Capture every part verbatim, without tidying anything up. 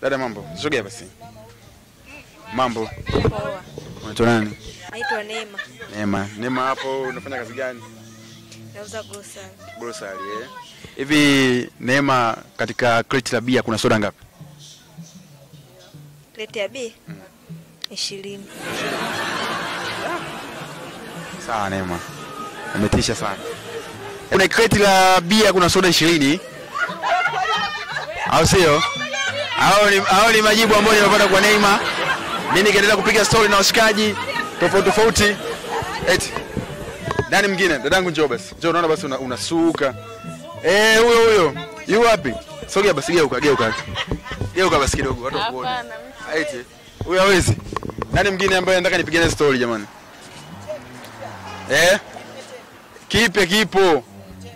Dada mambo, sogea basi. Mambo. Poa. Unaitwa nani? Naitwa Neema. Neema. Neema hapo unafanya kazi gani? Nauza grocery. Grocery eh. Hivi Neema katika crate la bia kuna soda ngapi? Crate ya bia? Mm. ishirini. Sawa Neema. Umetisha sana. Kuna crate la bia kuna soda ishirini. Au sio? Hao ni hao ni majibu ambayo nimepata kwa Neema. Mimi nikaendelea kupiga story na washikaji tofauti tofauti. Eti. Nani mwingine? Dadangu njoo basi. Njoo unaona basi unasuka. Una eh, huyo huyo. Yu wapi? Sogea basi geuka, geuka. Geuka basi kidogo watu wakuone. Hapana. Eti. Huyo hawezi. Nani mwingine ambaye nataka nipigane story jamani? Eh? Kipe kipo.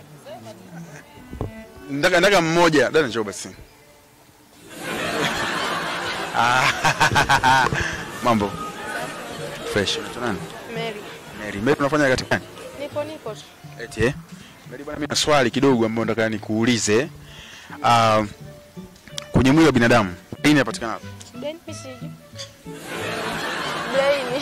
Ndaka ndaka mmoja. Dada njoo basi. Mambo. Fresh. Unaitwa nani? Mary. Mary. Mary unafanya katika gani? Nipo nipo. Eti eh? Mary bwana mimi na swali kidogo ambalo nataka nikuulize. Ah, uh, kwenye mwili wa binadamu nini inapatikana hapo? Brain sijui. Brain.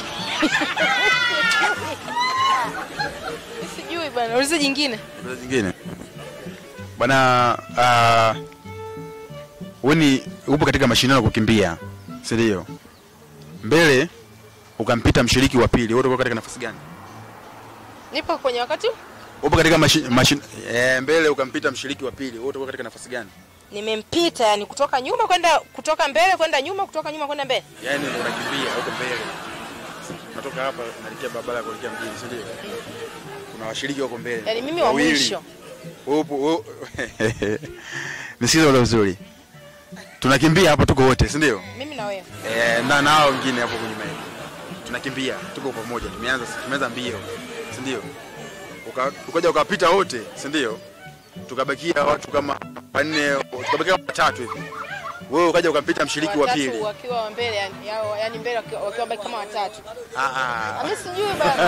Sijui bwana, uliza jingine. Uliza jingine. Bwana ah uh, wewe upo katika mashindano ya kukimbia, si ndio? Mbele ukampita mshiriki wa pili, wewe uko katika nafasi gani? Nipo kwenye wakati? Upo katika mashindano mashi, eh, mbele ukampita mshiriki wa pili, wewe uko katika nafasi gani? Nimempita, yani kutoka nyuma kwenda kutoka mbele kwenda nyuma, kutoka nyuma kwenda mbele. Yaani unakimbia huko mbele. Natoka hapa naelekea barabara kuelekea mjini, si ndio? Kuna washiriki wako mbele. Yaani mimi wa mwisho. Upo nisikize wala uzuri. Tunakimbia hapa tuko wote, si ndio? Mimi na wewe. Eh, na nao wengine hapo kwenye meza. Tunakimbia, tuko pamoja. Tumeanza tumeanza mbio, si ndio? Uka, ukaja ukapita wote, si ndio? Tukabakia watu kama wanne, tukabakia watatu hivi. Wewe ukaja ukapita mshiriki wa pili. Watatu wakiwa wa mbele, yani yani mbele wakiwa baki kama watatu. Ah ah. Mimi sijui bana.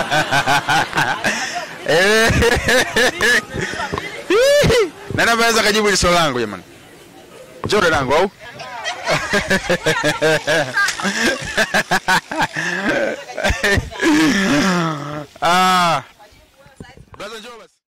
Eh. Nani anaweza kujibu hili swali langu jamani? Njoo dadangu au? Ah. Brother njoo.